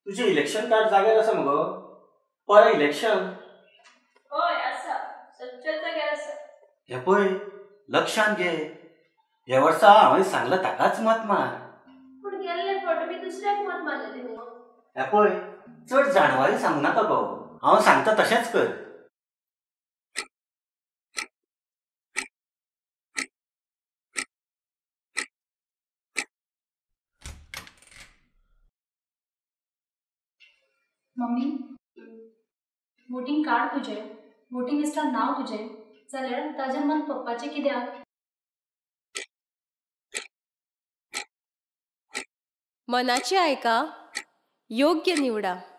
तुझे election card जाग्यार आसा मगो? पर इलेक्शन होय आसा, सच्चेच जाग्यार आसा. हे पळय लक्षान घे. ह्या वर्सा हांवें सांगलां ताकाच मत मार. पूण गेल्ले फावटी बी दुसऱ्याक मत मारलेली न्हू. हे पळय चड जाणवारी सांगू नाका गो. हांव सांगता तशेंच कर. मम्मी, वोटिंग कार्ड तुजें, वोटिंग लिस्टार नांव तुजें, जाल्यार ताजेर मन पप्पाचें कित्याक? मनाची आयका, योग्य निवडा.